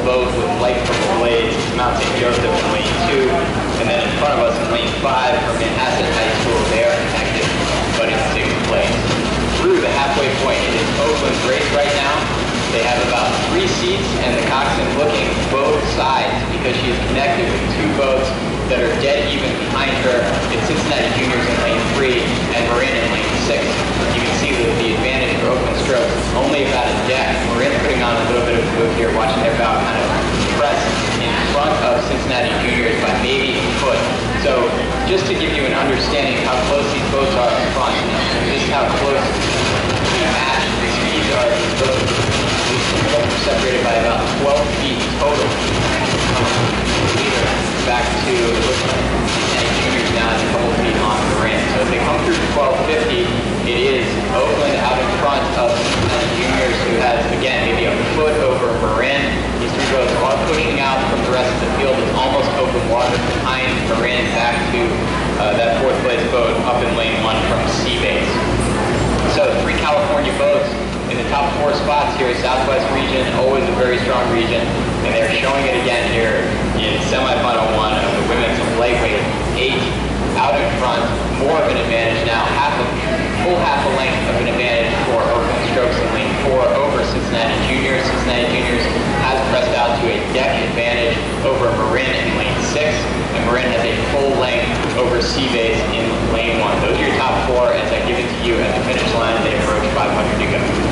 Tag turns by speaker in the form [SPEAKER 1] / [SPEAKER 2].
[SPEAKER 1] boat with light purple blades, Mount St. Joseph in lane 2, and then in front of us in lane 5 for Manhasset High School. They are connected, but in 6th place. Through the halfway point, it is Oakland's race right now. They have about 3 seats, and the coxswain's looking both sides because she is connected with 2 boats that are dead even behind her. It's Cincinnati Juniors in lane 3 and Marin in lane 6. You can see that the advantage for Oakland Strokes is only about a deck. Marin putting on a little bit of a move here, watching their bow kind of press in front of Cincinnati Juniors by maybe a foot. So just to give you an understanding of how close these boats are up front, and just how close the match, the speeds are of these boats. These boats are separated by about 12 feet total. Back to, it looks like Cincinnati Juniors now is a couple feet on Marin. So if they come through 1250, it is Oakland out in front of Cincinnati Juniors, who has, again, maybe a foot over Marin. These 3 boats are pushing out from the rest of the field. It's almost open water behind Marin back to that 4th place boat up in lane 1 from Seabase. So 3 California boats in the top 4 spots here. Southwest region, always a very strong region, and they're showing it again here in semifinal 1 of the women's lightweight. 8 out in front, more of an advantage now, full half a length of an advantage for Oakland Strokes in lane 4 over Cincinnati Juniors. Cincinnati Juniors has pressed out to a deck advantage over Marin in lane 6, and Marin has a full length over Seabase in lane 1. Those are your top 4 as I give it to you at the finish line. They approach 500 to go.